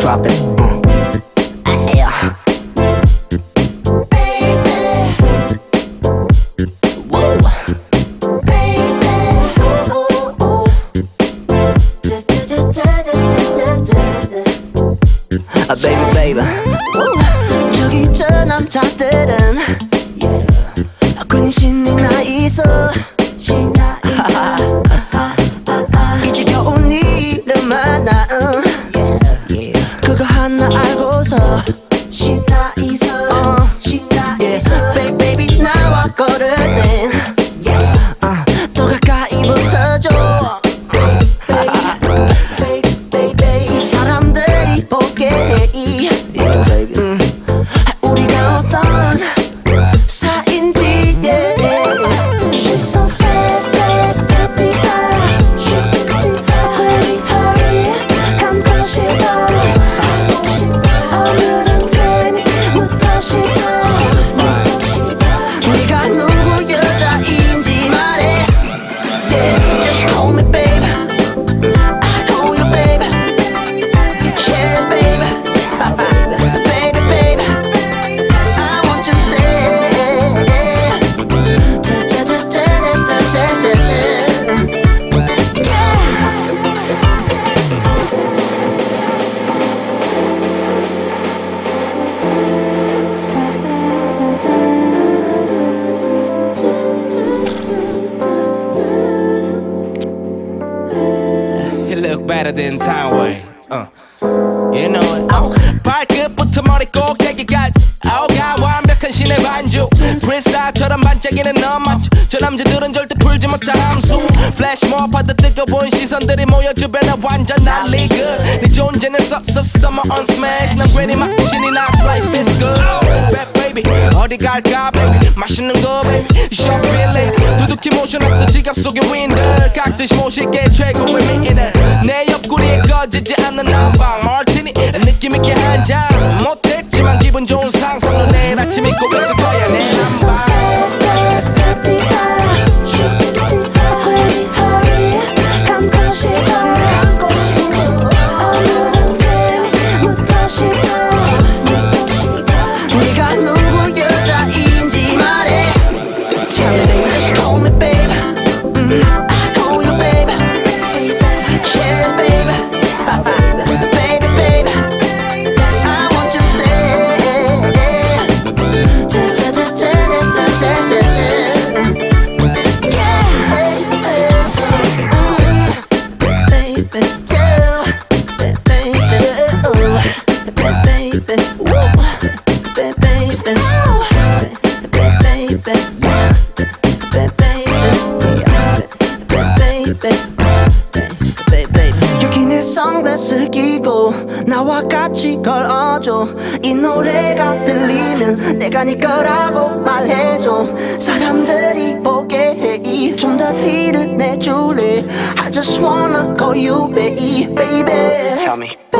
drop it. Baby, baby. 저기 저 남자들은 괜히 신이 나 있어. 이제 겨우 네 이름만 나 그거 하나 알고서 신나 있어. 신나 있어. Baby, baby 나와 걸을 땐 더 가까이 붙어줘. 사람들이 보게 해. 우리가 어떤 사이인지. She's so bad, bad, bad, bad. Hurry, hurry, 감고 싶어. 오늘은 괜히 묻고 싶어. 네가 누구 여자인지 말해. Yeah, just call me baby. I call you baby. Yeah, baby. Baby, baby. I want you to say. You look better than Townway. You know it. 발끝부터 머리 꼭대기까지 가 완벽한 신의 반주. 프리스타일처럼 반짝이는 너 맞죠? 저 남자들은 절대 풀지 못할 함수. 플래시몹하다 뜨거운 시선들이 모여 주변에 완전 난리 good. 네 존재는 summer on smash. 난 괜히 막 신이 나서 life is good. Bad baby 어디 갈까 baby. 맛있는 거 baby shopping lady. 두둑히 모셔놨어 지갑 속에 윈들. 각듯이 모실게 최고의 미인을. 내 옆구리에 꺼지지 않는 난방 마티니 느낌있게 한 잔. 못했지만 기분 좋은 상상은 내일 아침 잊고 있을 거야 내 난방. 네가 누구 여자인지 말해. Tell me baby, just call me baby. I call you baby. Yeah baby. Baby, baby. I want you to say. 여기는 선글라스를 끼고 나와 같이 걸어줘. 이 노래가 들리면 내가 네 거라고 말해줘. 사람들이 보게 해. 좀 더 티를 내줄래. I just wanna call you baby, baby. Tell me.